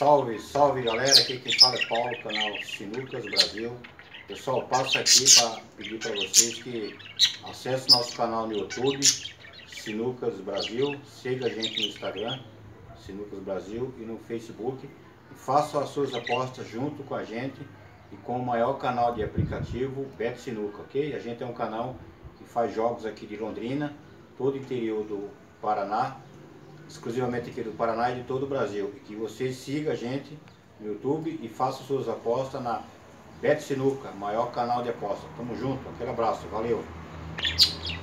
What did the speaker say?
Salve, salve galera, aqui quem fala é Paulo, canal Sinucas Brasil. Pessoal, passo aqui para pedir para vocês que acessem nosso canal no YouTube, Sinucas Brasil, siga a gente no Instagram, Sinucas Brasil, e no Facebook, e façam as suas apostas junto com a gente e com o maior canal de aplicativo, Bet Sinuca, ok? A gente é um canal que faz jogos aqui de Londrina, todo o interior do Paraná, exclusivamente aqui do Paraná e de todo o Brasil. E que vocês sigam a gente no YouTube e façam suas apostas na Bet Sinuca, maior canal de apostas. Tamo junto, aquele abraço, valeu!